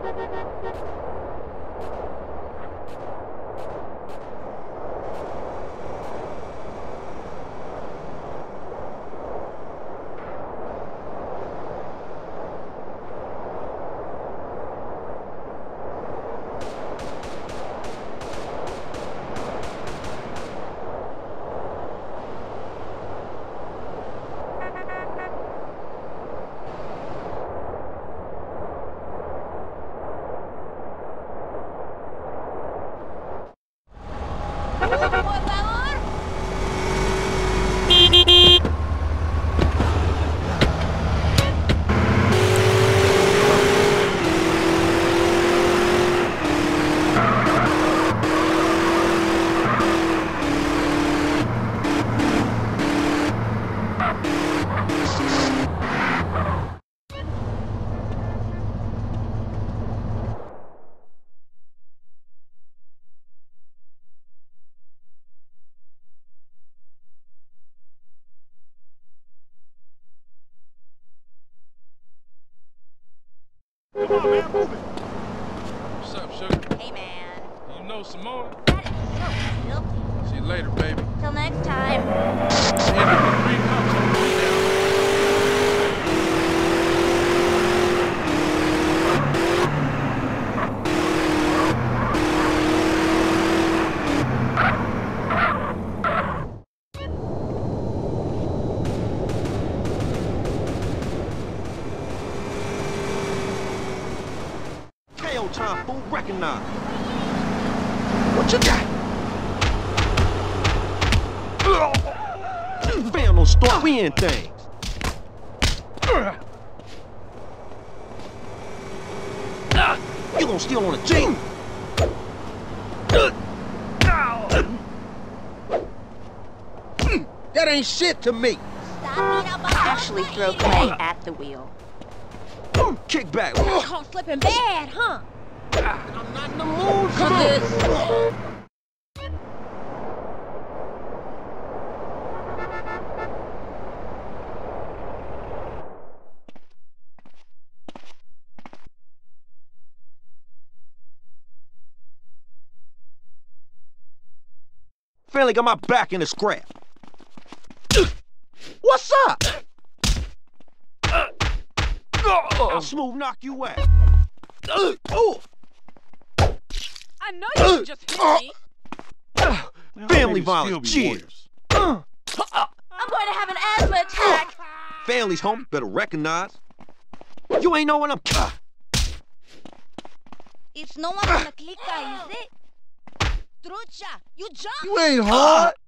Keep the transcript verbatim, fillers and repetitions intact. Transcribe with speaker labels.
Speaker 1: Come on, man, move it. What's up, sugar?
Speaker 2: Hey, man.
Speaker 1: Do you know some more?
Speaker 2: That is so filthy.
Speaker 1: See you later, baby.
Speaker 2: Till next time.
Speaker 1: End of the three cups on the way down.
Speaker 3: Time, fool, recognize. What you got? Fam, don't start we in things. You gonna steal on a G? That ain't shit to me.
Speaker 2: Actually throw clay at the wheel.
Speaker 3: Kick back.
Speaker 2: Caught slipping bad, huh?
Speaker 3: I'm not in the mood for
Speaker 2: this.
Speaker 3: Finally got my back in the scrap. What's up? I'll smooth knock you out. Oh.
Speaker 2: I know you can just hit me.
Speaker 3: Family violence, cheers.
Speaker 2: I'm going to have an asthma attack.
Speaker 3: Family's home, better recognize. You ain't know what I'm...
Speaker 2: It's no one on the clicker, is it? Trucha, you jump.
Speaker 4: You ain't hard.